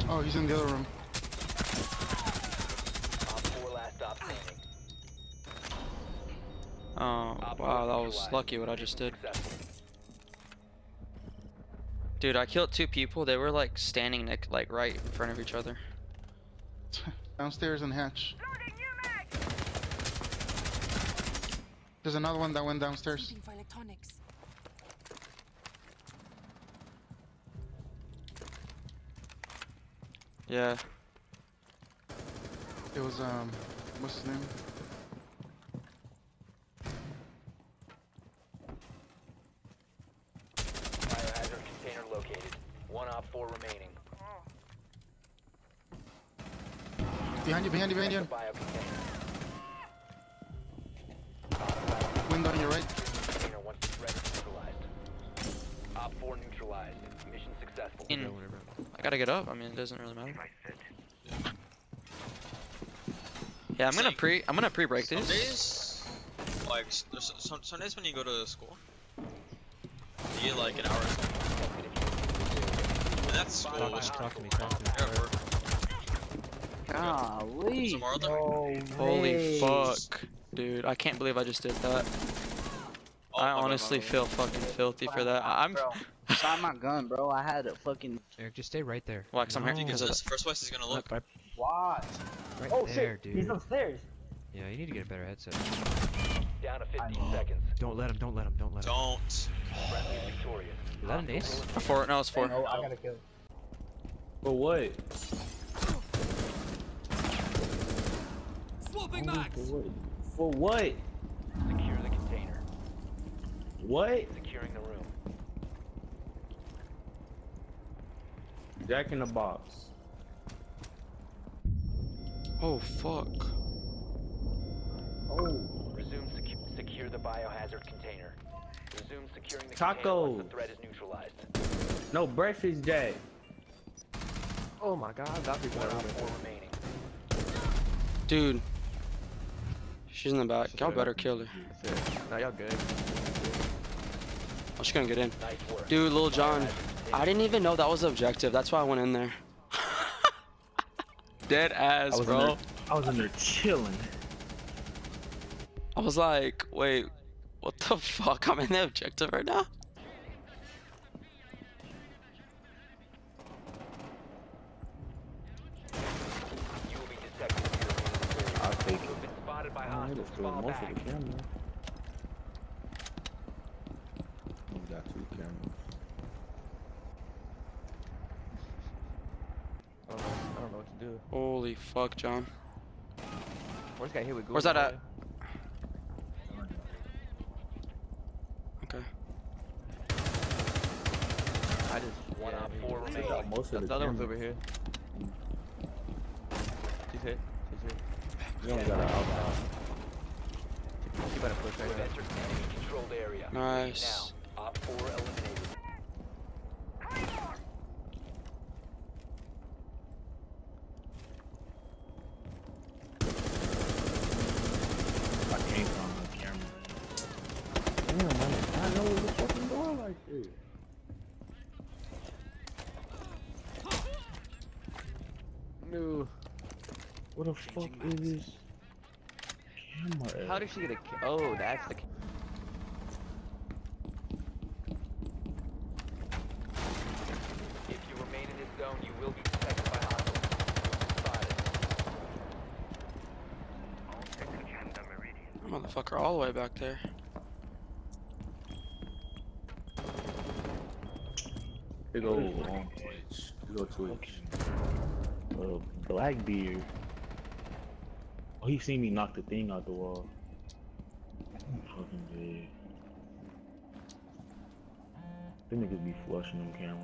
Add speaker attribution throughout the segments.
Speaker 1: Oh, he's in the other room.
Speaker 2: Oh, wow, that was lucky what I just did. Dude, I killed 2 people. They were like standing like right in front of each other.
Speaker 1: Downstairs and hatch. There's another one that went downstairs.
Speaker 3: For electronics.
Speaker 2: Yeah.
Speaker 1: It was what's his name?
Speaker 4: Biohazard container located. 1 op 4 remaining.
Speaker 1: Behind you, behind you, behind you.
Speaker 4: Bio container.
Speaker 1: Window on your right.
Speaker 4: Container once the threat is neutralized. Op 4 neutralized. Mission successful.
Speaker 2: I gotta get up. I mean, it doesn't really matter. Yeah, I'm gonna pre-break
Speaker 5: Some
Speaker 2: these.
Speaker 5: days, like, there's some days when you go to school, you get like an hour of school. And that's school.
Speaker 6: Talk to me.
Speaker 5: You're at work.
Speaker 7: Golly.
Speaker 5: Some more of them?
Speaker 2: Holy fuck, dude! I can't believe I just did that.
Speaker 5: Oh,
Speaker 2: I
Speaker 5: my bad,
Speaker 2: honestly
Speaker 5: my bad.
Speaker 2: feel fucking filthy for that. I'm.
Speaker 7: Bro, find my gun, bro. I had a fucking.
Speaker 6: Eric, just stay right there.
Speaker 2: Wax, I'm here
Speaker 5: Because
Speaker 2: because of
Speaker 5: this first place is gonna look.
Speaker 6: Right,
Speaker 7: Watch.
Speaker 6: right
Speaker 7: Oh
Speaker 6: there,
Speaker 7: shit,
Speaker 6: dude.
Speaker 7: he's upstairs.
Speaker 6: Yeah, you need to get a better headset.
Speaker 4: Down to 15 seconds.
Speaker 6: Don't let him.
Speaker 5: Don't.
Speaker 4: Friendly victorious.
Speaker 6: Is that an ace?
Speaker 2: 4. No, it's 4.
Speaker 7: Oh, I gotta kill.
Speaker 8: For what?
Speaker 3: Swapping max.
Speaker 8: For what?
Speaker 4: Secure the container.
Speaker 8: What?
Speaker 4: Securing the room.
Speaker 8: Jack in the box.
Speaker 2: Oh fuck.
Speaker 7: Oh.
Speaker 4: Resume secure the biohazard container. Resume securing the
Speaker 8: Tacos.
Speaker 4: container once the threat is neutralized.
Speaker 8: No breakfast, Jack.
Speaker 9: Oh my god, that'd be
Speaker 4: 1
Speaker 9: better.
Speaker 4: op 4 remaining.
Speaker 2: Dude. She's in the back. Y'all better kill her.
Speaker 9: Nah, y'all good.
Speaker 2: Oh, she's gonna get in.
Speaker 4: Nice work.
Speaker 2: Dude, Lil John. I didn't even know that was the objective. That's why I went in there. Dead ass, bro.
Speaker 8: I was in there chilling.
Speaker 2: I was like, wait, what the fuck? I'm in the objective right now?
Speaker 4: You will be detected.
Speaker 8: I'll take
Speaker 4: You have been spotted by
Speaker 8: it.
Speaker 4: hostiles. Fall
Speaker 8: Most
Speaker 4: back.
Speaker 8: of the camera. We got 2 cameras.
Speaker 9: I don't know what to do.
Speaker 2: Holy fuck, John.
Speaker 9: Where's guy here with Google?
Speaker 2: Where's that at? Okay.
Speaker 9: I just
Speaker 4: 1 op 4
Speaker 8: We
Speaker 4: remaining.
Speaker 8: got most of
Speaker 9: The
Speaker 8: the
Speaker 9: other one's
Speaker 8: cameras.
Speaker 9: over here. She's hit.
Speaker 8: We only got an outbound.
Speaker 9: She better push right
Speaker 4: You have
Speaker 9: there.
Speaker 4: entered enemy controlled area.
Speaker 2: Nice.
Speaker 4: Now, op 4 eliminated.
Speaker 8: I came from the camera. Damn, man. I know what the fucking going like this.
Speaker 9: No.
Speaker 8: What the fuck is this camera?
Speaker 9: How did she get a ki- Oh, that's the ki-
Speaker 4: If you remain in this zone, you will be detected by hostiles. You will be spotted.
Speaker 2: Motherfucker all the way back there.
Speaker 8: Big old long Twitch. Big old Twitch. Blackbeard. Oh, he seen me knock the thing out the wall. I'm fucking dead. Them niggas be flushing them cameras.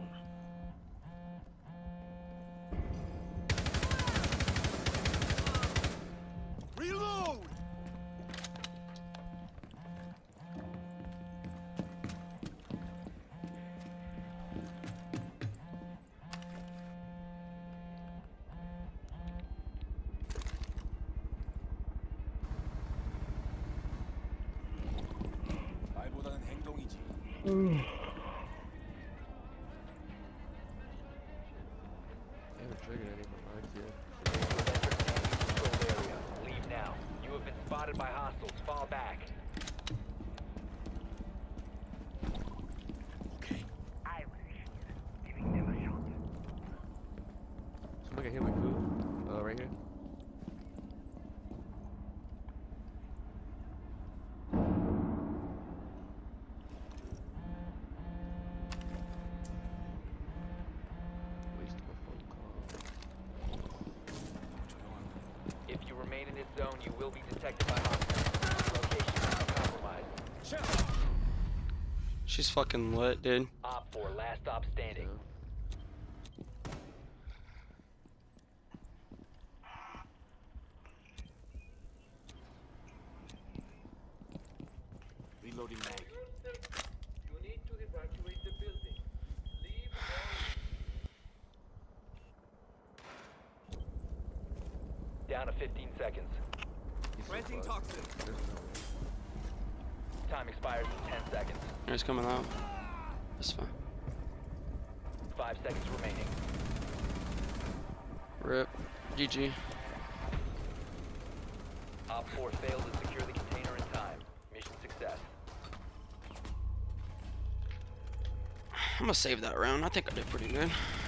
Speaker 3: Reload. 말보다는 행동이지.
Speaker 9: Favorite trigger. right here. Waste of a phone call.
Speaker 4: If you remain in this zone, you will be detected by hostiles. Location is compromised.
Speaker 2: She's fucking lit, dude.
Speaker 4: Op 4, last stop standing.
Speaker 3: Reloading mag.
Speaker 4: Down to 15 seconds.
Speaker 3: Planting toxin.
Speaker 4: Time expires in 10 seconds.
Speaker 2: He's coming out. That's fine.
Speaker 4: 5 seconds remaining.
Speaker 2: Rip. GG.
Speaker 4: Op 4 failed to secure the container in time. Mission success.
Speaker 2: I'm gonna save that round. I think I did pretty good.